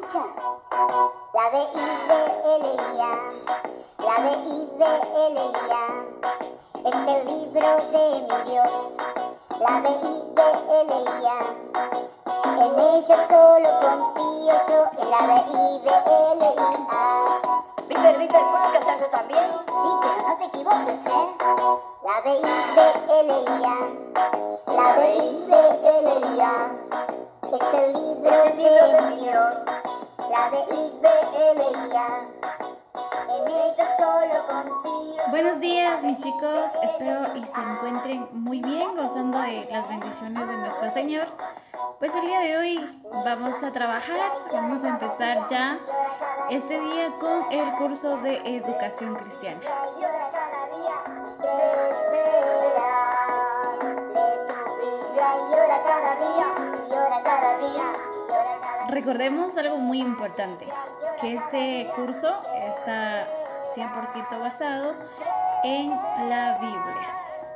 escucha. La Biblia, la Biblia, es el libro de mi Dios. La Biblia, en ella solo confío yo, en la Biblia. Víctor, ¿puedo cantar yo también? Sí, pero no te equivoques, ¿eh? La Biblia, la Biblia, es el libro de mi Dios. La Biblia, en ella solo confío. Buenos días, mis chicos, espero y se encuentren muy bien, gozando de las bendiciones de nuestro Señor. Pues el día de hoy vamos a trabajar, vamos a empezar ya este día con el curso de educación cristiana. Recordemos algo muy importante, que este curso está 100% basado en la Biblia.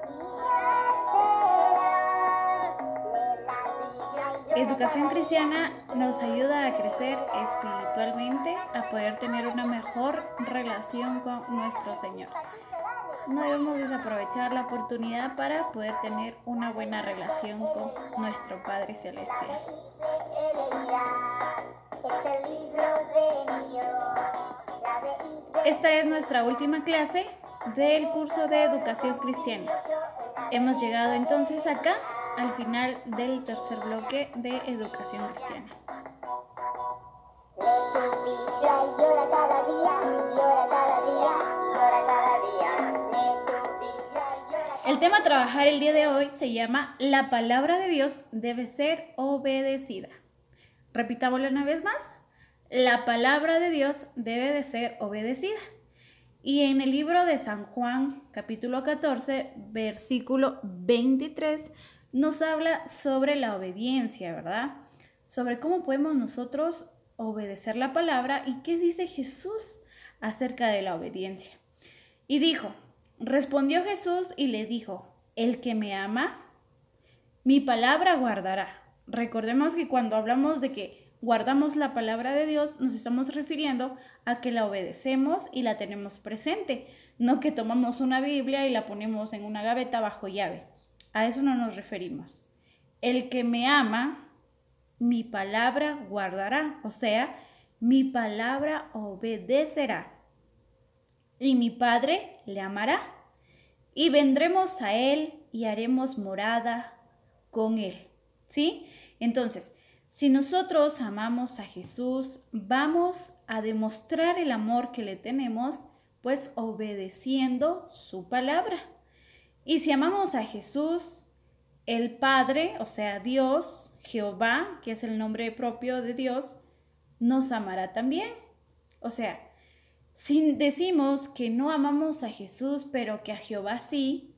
Educación cristiana nos ayuda a crecer espiritualmente, a poder tener una mejor relación con nuestro Señor. No debemos desaprovechar la oportunidad para poder tener una buena relación con nuestro Padre Celestial. Esta es nuestra última clase del curso de educación cristiana. Hemos llegado entonces acá al final del tercer bloque de educación cristiana. El tema a trabajar el día de hoy se llama La palabra de Dios debe ser obedecida. Repitámoslo una vez más. La palabra de Dios debe de ser obedecida. Y en el libro de San Juan, capítulo 14, versículo 23, nos habla sobre la obediencia, ¿verdad? Sobre cómo podemos nosotros obedecer la palabra y qué dice Jesús acerca de la obediencia. Y dijo, respondió Jesús y le dijo, el que me ama, mi palabra guardará. Recordemos que cuando hablamos de que guardamos la palabra de Dios, nos estamos refiriendo a que la obedecemos y la tenemos presente, no que tomamos una Biblia y la ponemos en una gaveta bajo llave. A eso no nos referimos. El que me ama, mi palabra guardará, o sea, mi palabra obedecerá. Y mi Padre le amará, y vendremos a él y haremos morada con él. ¿Sí? Entonces, si nosotros amamos a Jesús, vamos a demostrar el amor que le tenemos, pues obedeciendo su palabra. Y si amamos a Jesús, el Padre, o sea, Dios, Jehová, que es el nombre propio de Dios, nos amará también. O sea, si decimos que no amamos a Jesús, pero que a Jehová sí,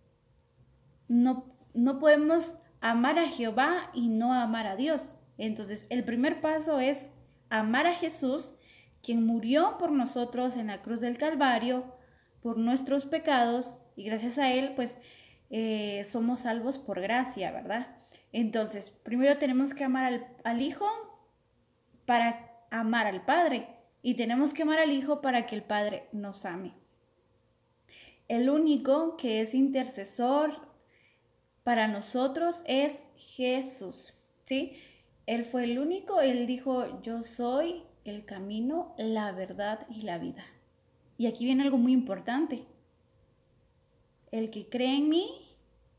no podemos amar a Jehová y no amar a Dios. Entonces, el primer paso es amar a Jesús, quien murió por nosotros en la cruz del Calvario, por nuestros pecados, y gracias a él, pues, somos salvos por gracia, ¿verdad? Entonces, primero tenemos que amar al Hijo para amar al Padre, y tenemos que amar al Hijo para que el Padre nos ame. El único que es intercesor para nosotros es Jesús, ¿sí? Él fue el único, él dijo, yo soy el camino, la verdad y la vida. Y aquí viene algo muy importante. El que cree en mí,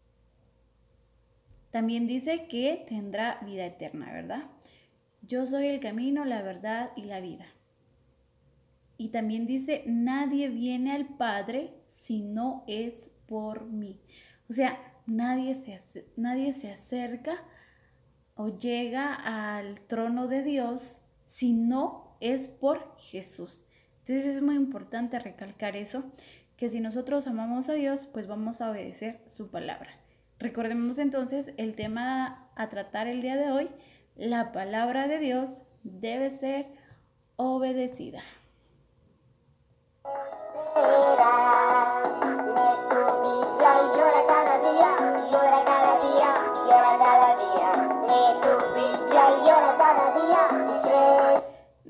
también dice que tendrá vida eterna, ¿verdad? Yo soy el camino, la verdad y la vida. Y también dice, nadie viene al Padre si no es por mí. O sea, nadie se acerca o llega al trono de Dios si no es por Jesús. Entonces es muy importante recalcar eso, que si nosotros amamos a Dios, pues vamos a obedecer su palabra. Recordemos entonces el tema a tratar el día de hoy, la palabra de Dios debe ser obedecida.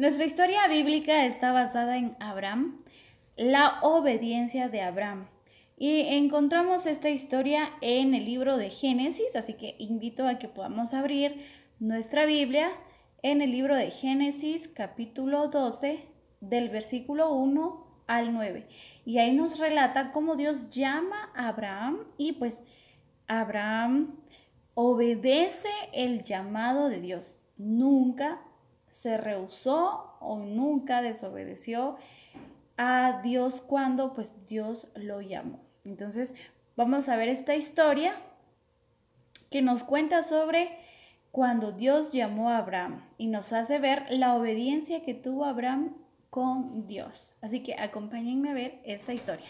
Nuestra historia bíblica está basada en Abraham, la obediencia de Abraham. Y encontramos esta historia en el libro de Génesis, así que invito a que podamos abrir nuestra Biblia en el libro de Génesis, capítulo 12, del versículo 1 al 9. Y ahí nos relata cómo Dios llama a Abraham y pues Abraham obedece el llamado de Dios. Nunca se rehusó o nunca desobedeció a Dios cuando pues Dios lo llamó. Entonces vamos a ver esta historia que nos cuenta sobre cuando Dios llamó a Abraham y nos hace ver la obediencia que tuvo Abraham con Dios. Así que acompáñenme a ver esta historia.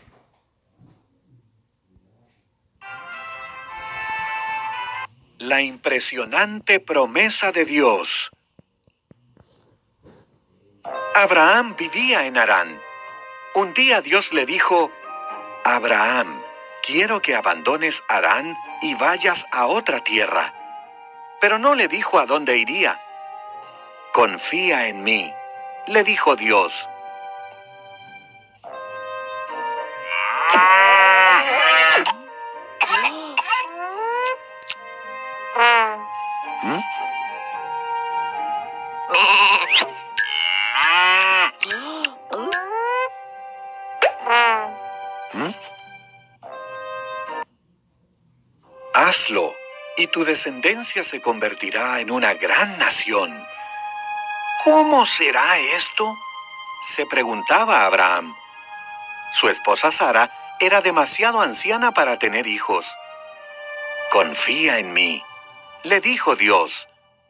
La impresionante promesa de Dios. Abraham vivía en Harán. Un día Dios le dijo: Abraham, quiero que abandones Harán y vayas a otra tierra. Pero no le dijo a dónde iría. Confía en mí, le dijo Dios. Hazlo, y tu descendencia se convertirá en una gran nación. ¿Cómo será esto?, se preguntaba Abraham. Su esposa Sara era demasiado anciana para tener hijos. Confía en mí, le dijo Dios.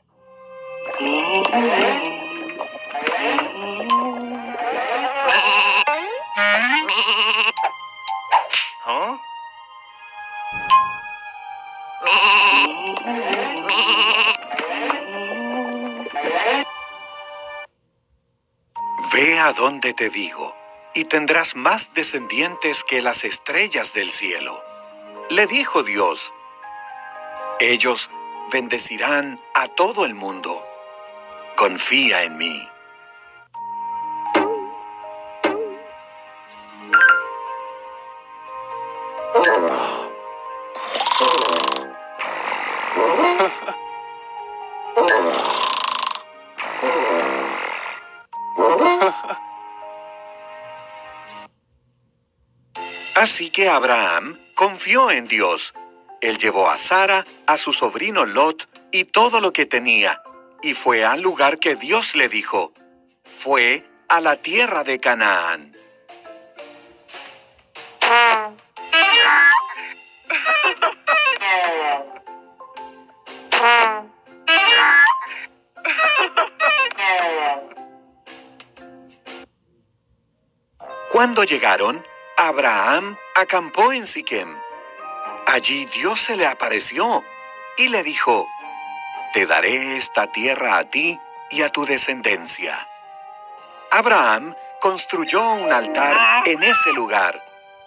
¿Ah? Ve a donde te digo, y tendrás más descendientes que las estrellas del cielo, le dijo Dios. Ellos bendecirán a todo el mundo. Confía en mí. Así que Abraham confió en Dios. Él llevó a Sara, a su sobrino Lot y todo lo que tenía, y fue al lugar que Dios le dijo. Fue a la tierra de Canaán. Cuando llegaron, Abraham acampó en Siquem. Allí Dios se le apareció y le dijo: Te daré esta tierra a ti y a tu descendencia. Abraham construyó un altar en ese lugar.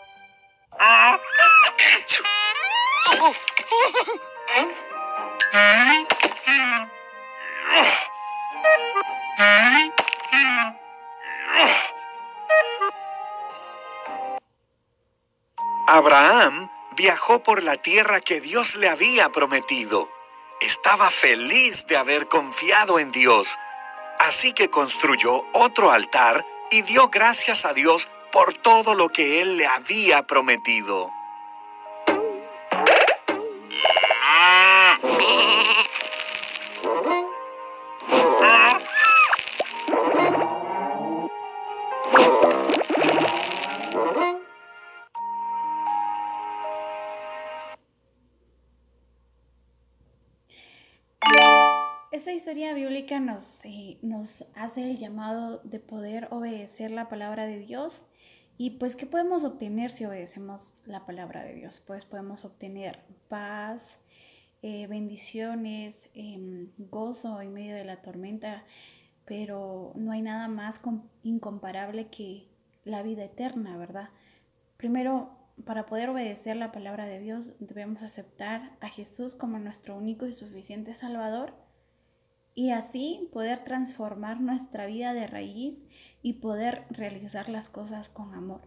Abraham viajó por la tierra que Dios le había prometido. Estaba feliz de haber confiado en Dios. Así que construyó otro altar y dio gracias a Dios por todo lo que Él le había prometido. Esta historia bíblica nos hace el llamado de poder obedecer la palabra de Dios. Y pues, ¿qué podemos obtener si obedecemos la palabra de Dios? Pues podemos obtener paz, bendiciones, gozo en medio de la tormenta, pero no hay nada más incomparable que la vida eterna, ¿verdad? Primero, para poder obedecer la palabra de Dios, debemos aceptar a Jesús como nuestro único y suficiente Salvador. y así poder transformar nuestra vida de raíz y poder realizar las cosas con amor,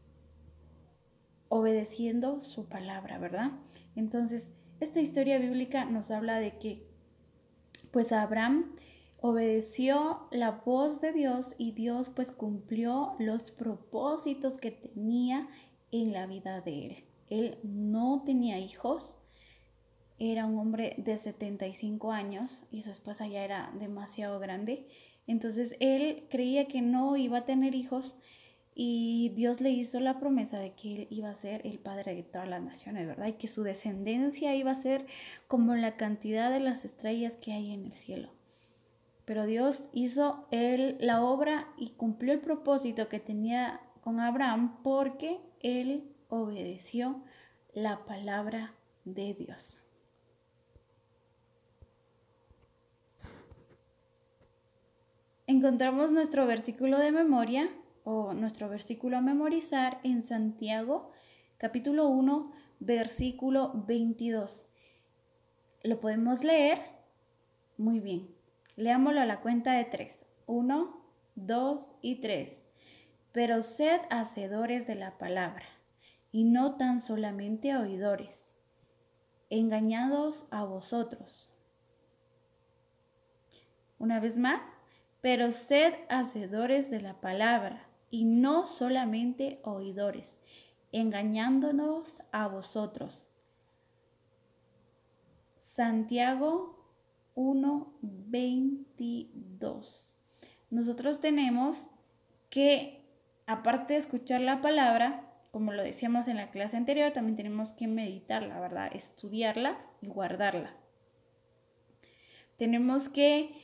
obedeciendo su palabra, ¿verdad? Entonces, esta historia bíblica nos habla de que pues Abraham obedeció la voz de Dios y Dios pues cumplió los propósitos que tenía en la vida de él. Él no tenía hijos, era un hombre de 75 años y su esposa ya era demasiado grande. Entonces él creía que no iba a tener hijos y Dios le hizo la promesa de que él iba a ser el padre de todas las naciones, ¿verdad? Y que su descendencia iba a ser como la cantidad de las estrellas que hay en el cielo. Pero Dios hizo la obra y cumplió el propósito que tenía con Abraham porque él obedeció la palabra de Dios. Encontramos nuestro versículo de memoria o nuestro versículo a memorizar en Santiago, capítulo 1, versículo 22. ¿Lo podemos leer? Muy bien. Leámoslo a la cuenta de 3. 1, 2 y 3. Pero sed hacedores de la palabra, y no tan solamente oidores, engañados a vosotros. Una vez más, pero sed hacedores de la palabra, y no solamente oidores, engañándonos a vosotros. Santiago 1:22. Nosotros tenemos que, aparte de escuchar la palabra, como lo decíamos en la clase anterior, también tenemos que meditarla, ¿verdad? Estudiarla y guardarla. Tenemos que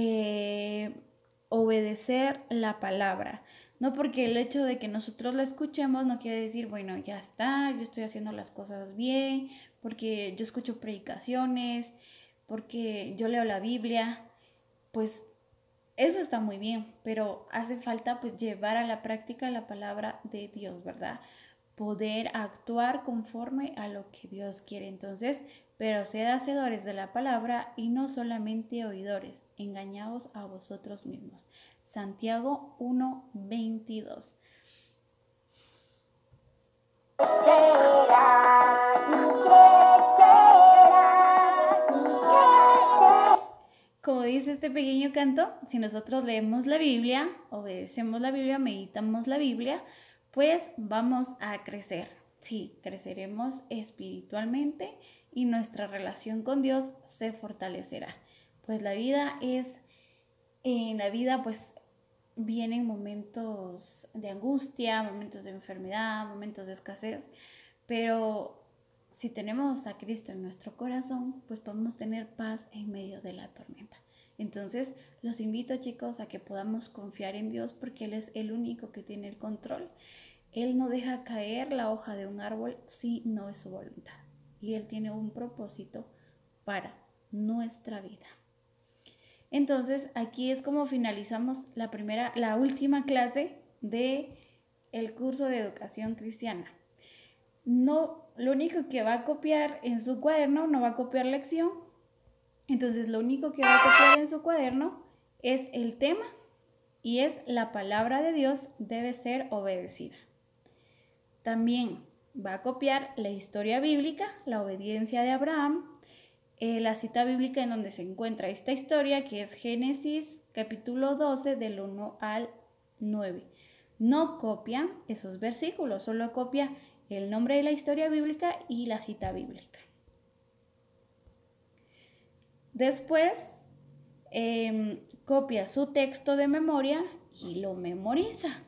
obedecer la palabra. No porque el hecho de que nosotros la escuchemos no quiere decir, bueno, ya está, yo estoy haciendo las cosas bien, porque yo escucho predicaciones, porque yo leo la Biblia, pues eso está muy bien, pero hace falta pues llevar a la práctica la palabra de Dios, ¿verdad? Poder actuar conforme a lo que Dios quiere. Entonces, pero sed hacedores de la palabra y no solamente oidores, engañados a vosotros mismos. Santiago 1:22. Como dice este pequeño canto, si nosotros leemos la Biblia, obedecemos la Biblia, meditamos la Biblia, pues vamos a crecer. Sí, creceremos espiritualmente y nuestra relación con Dios se fortalecerá. Pues en la vida pues vienen momentos de angustia, momentos de enfermedad, momentos de escasez, pero si tenemos a Cristo en nuestro corazón, pues podemos tener paz en medio de la tormenta. Entonces, los invito, chicos, a que podamos confiar en Dios porque Él es el único que tiene el control. Él no deja caer la hoja de un árbol si no es su voluntad. Y Él tiene un propósito para nuestra vida. Entonces, aquí es como finalizamos la última clase de el curso de educación cristiana. No, lo único que va a copiar en su cuaderno, no va a copiar lección. Entonces, lo único que va a copiar en su cuaderno es el tema y es la palabra de Dios debe ser obedecida. También va a copiar la historia bíblica, la obediencia de Abraham, la cita bíblica en donde se encuentra esta historia, que es Génesis capítulo 12 del 1 al 9. No copia esos versículos, solo copia el nombre de la historia bíblica y la cita bíblica. Después copia su texto de memoria y lo memoriza.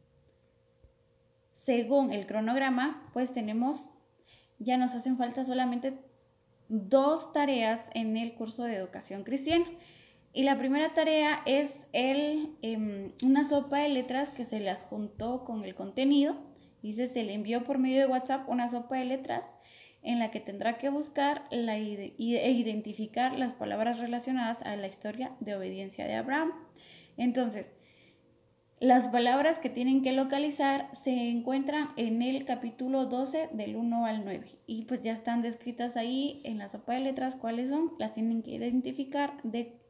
Según el cronograma, pues ya nos hacen falta solamente 2 tareas en el curso de educación cristiana. Y la primera tarea es una sopa de letras que se le adjuntó con el contenido. Dice, se le envió por medio de WhatsApp una sopa de letras en la que tendrá que buscar e identificar las palabras relacionadas a la historia de obediencia de Abraham. Entonces, las palabras que tienen que localizar se encuentran en el capítulo 12 del 1 al 9 y pues ya están descritas ahí en la sopa de letras cuáles son, las tienen que identificar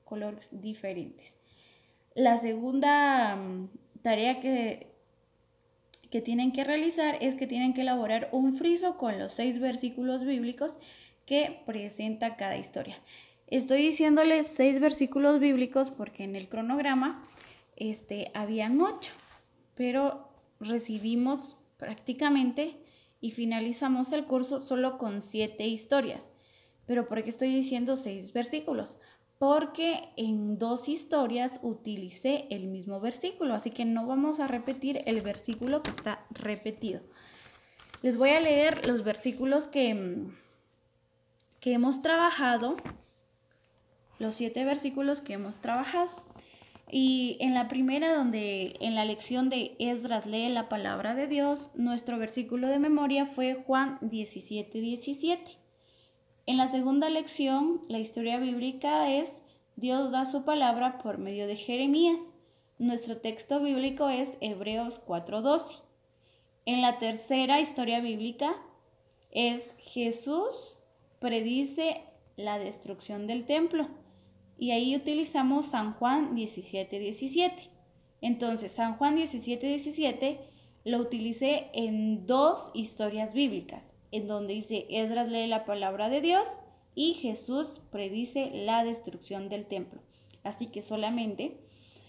colores diferentes. La segunda tarea que tienen que realizar es que tienen que elaborar un friso con los 6 versículos bíblicos que presenta cada historia. Estoy diciéndoles 6 versículos bíblicos porque en el cronograma habían 8, pero recibimos prácticamente y finalizamos el curso solo con 7 historias. ¿Pero por qué estoy diciendo 6 versículos? Porque en 2 historias utilicé el mismo versículo, así que no vamos a repetir el versículo que está repetido. Les voy a leer los versículos que hemos trabajado, los 7 versículos que hemos trabajado. Y en la primera, donde en la lección de Esdras lee la palabra de Dios, nuestro versículo de memoria fue Juan 17:17. En la segunda lección, la historia bíblica es Dios da su palabra por medio de Jeremías. Nuestro texto bíblico es Hebreos 4:12. En la tercera historia bíblica es Jesús predice la destrucción del templo. Y ahí utilizamos San Juan 17:17. Entonces, San Juan 17:17 lo utilicé en 2 historias bíblicas, en donde dice Esdras lee la palabra de Dios y Jesús predice la destrucción del templo. Así que solamente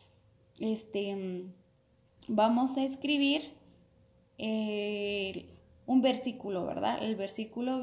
vamos a escribir un versículo, ¿verdad? El versículo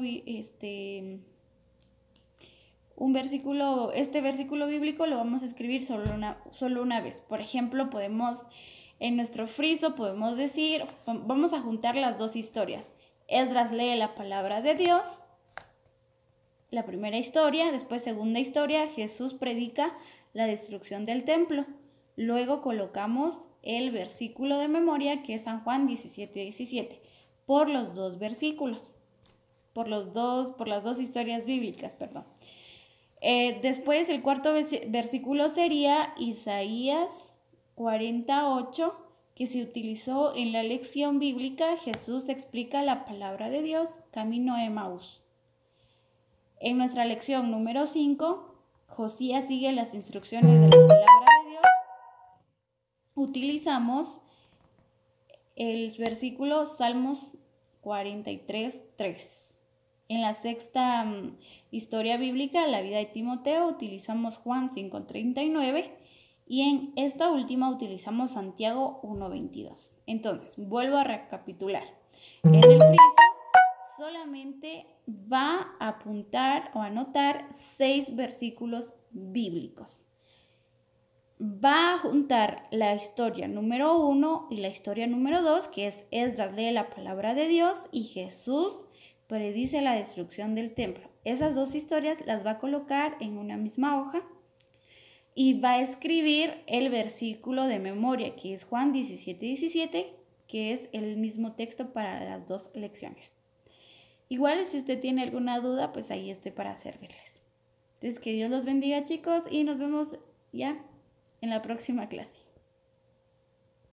este versículo bíblico lo vamos a escribir solo una vez. Por ejemplo, en nuestro friso podemos decir, vamos a juntar las 2 historias. Esdras lee la palabra de Dios, la primera historia, después segunda historia, Jesús predica la destrucción del templo. Luego colocamos el versículo de memoria que es San Juan 17:17, por los 2 versículos, por las 2 historias bíblicas, perdón. Después el cuarto versículo sería Isaías 48, que se utilizó en la lección bíblica. Jesús explica la palabra de Dios, camino a Emaús. En nuestra lección número 5, Josías sigue las instrucciones de la palabra de Dios. Utilizamos el versículo Salmos 43:3. En la sexta historia bíblica, la vida de Timoteo, utilizamos Juan 5:39 y en esta última utilizamos Santiago 1:22. Entonces, vuelvo a recapitular. En el friso solamente va a apuntar o anotar 6 versículos bíblicos. Va a juntar la historia número 1 y la historia número 2, que es Esdras lee la palabra de Dios y Jesús predice la destrucción del templo. Esas 2 historias las va a colocar en una misma hoja y va a escribir el versículo de memoria, que es Juan 17:17, que es el mismo texto para las 2 lecciones. Igual, si usted tiene alguna duda, pues ahí estoy para servirles. Entonces, que Dios los bendiga, chicos, y nos vemos ya en la próxima clase.